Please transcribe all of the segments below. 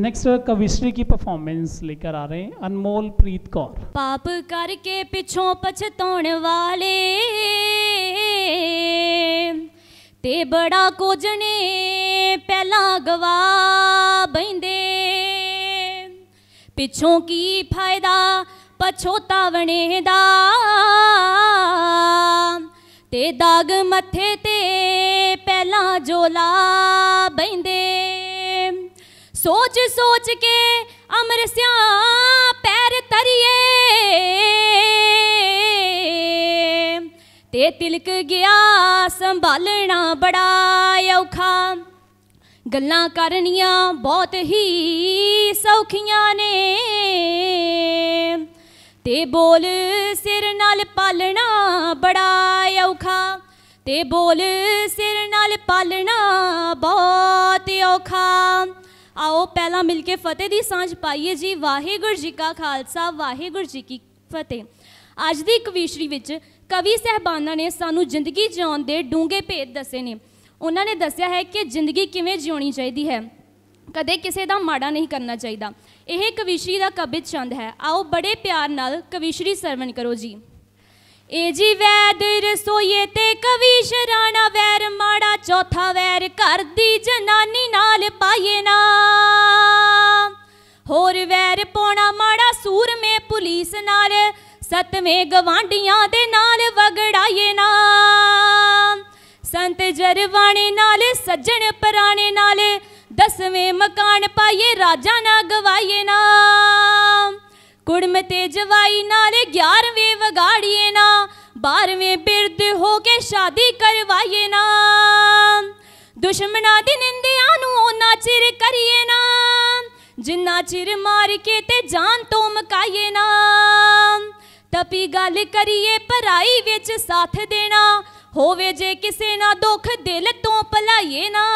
Next कविश्री की performance लेकर आ रहे हैं अनमोल प्रीत कौर। पाप करके पिछों पछताउण वाले ते बड़ा कुछ ने पहला गवा बहिंदे, पिछों की फायदा पछोतावणे दा ते दाग मथे ते पहला जोला बहिंदे। सोच सोच के अमरस्या पैर तरिए ते तिलक गया संभालना बड़ा औखा। गल्लां करनियां बहुत ही सौखियां ने ते बोल सिर नाल पालना बड़ा औखा, ते बोल सिर नाल पालना बहुत औखा। आओ पहला मिलके फतेह दी सांझ पाइए जी। वाहिगुरू जी का खालसा वाहिगुरू जी की फतेह। अज दी कविश्री विच कवि साहबाना ने सानू जिंदगी जिउण दे डूंगे भेद दसे ने। उन्होंने दसिया है कि जिंदगी किवें जिउणी चाहिदी है, कदे किसी का माड़ा नहीं करना चाहिए। यह कविश्री का कवित छंद है। आओ बड़े प्यार नाल कविश्री सरवण करो जी। ए जी वैद रसोईए ते कवि शराना वैर माड़ा, चौथा वैर घर दी जनानी नाल पाइए ना, होर वैर पौना माड़ा सूर में पुलिस नाल, सतवें गवांढियां दे नाल वगड़ाइए ना, संत जरवाणे नाल सज्जन पराने नाल, 10वें मकान पाइए राजा ना गवाइए ना, कुड़म ते जवाई नाल 11वें वगाड़िए ना, 12वें बिरद हो के शादी करवाइए ना, दुश्मना दी निंदिया नू ओना चिर करिए ना, जिन्ना चिर मार के ते जान तो मकाइए ना, तपी गल करिए पराई विच साथ देना, होवे जे किसे ना दुख दिल तो भलाइए ना,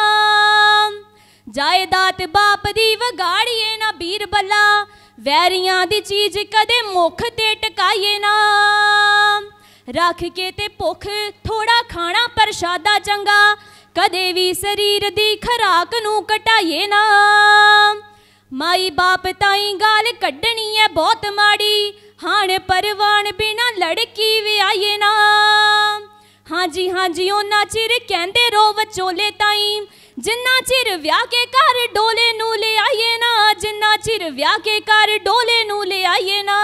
जायदाद बाप दी वगाड़िए ना बीर बला, वैरियां दी चीज कदे मुख ते टकाइए ना, रख के ते भुख थोड़ा खाना प्रशादा चंगा, कदे भी शरीर दी खराक नू घटाइए ना, माई बाप ताई गाल कड्डनी है बहुत माड़ी, हाण परवान बिना लड़की विआइए ना, हाँ जी ओना चिर कहंदे रो वचोले ताई, जिन्ना चिर व्याह के घर डोले नू ले आइए ना, जिन्ना चिर व्याह के घर डोले नू ले आइए ना,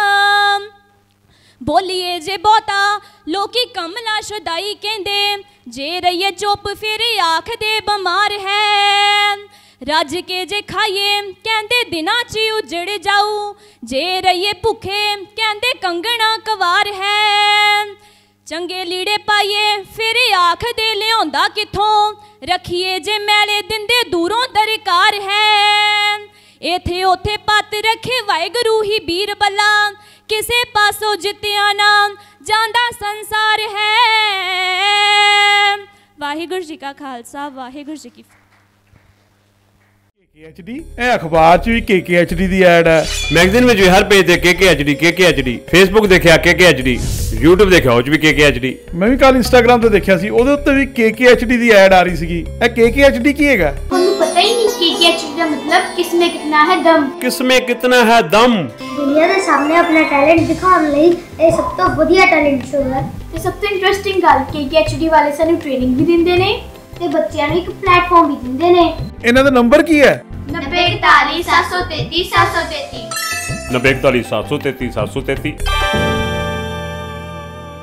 बोलिए जे बहुता लोकी कमला शुदाई कहंदे, जे रहिए चुप फिर आख दे बमार है, रज के जे खाइए कहंदे दिना च उजड़ जाऊ, जे रहिए भुखे कहंदे कंगना कवार है, चंगे लीड़े पाइए फिर आख दे लियाउंदा किथों, रखिए जे मैले दिंदे दूरों दरकार है, इथे ओथे पत रखे वाहिगुरू ही बीर बला, किसे पासों जित्तिया ना जांदा संसार है। वाहिगुरू जी का खालसा वाहिगुरू जी की KKHD अखबार च भी KKHD दी ऐड है, मैगजीन में भी हर पेज ते KKHD, फेसबुक देखिया KKHD, YouTube देखिया उस भी KKHD। मैं भी कल इंस्टाग्राम ते देखिया सी, ओदे उत्ते भी KKHD दी ऐड आ रही सीगी। ए KKHD की हैगा? ਤੁਹਾਨੂੰ ਪਤਾ ਹੀ ਨਹੀਂ KKHD ਦਾ मतलब किसमें कितना है दम। किसमें कितना है दम? दुनिया ਦੇ ਸਾਹਮਣੇ ਆਪਣਾ ਟੈਲੈਂਟ ਦਿਖਾਉਣ ਲਈ ਇਹ ਸਭ ਤੋਂ ਵਧੀਆ ਟੈਲੈਂਟ ਸ਼ੋ ਹੈ। ਤੇ ਸਭ ਤੋਂ ਇੰਟਰਸਟਿੰਗ ਗੱਲ KKHD ਵਾਲੇ ਸਾਨੂੰ ਟ੍ਰੇਨਿੰਗ ਵੀ ਦਿੰਦੇ ਨੇ ਤੇ ਬੱਚਿਆਂ ਨੂੰ ਇੱਕ ਪਲੇਟਫਾਰਮ ਵੀ ਦਿੰਦੇ ਨੇ। ਇਹਨਾਂ ਦਾ ਨੰਬਰ ਕੀ ਹੈ? 9041 733 733 9041 733 733।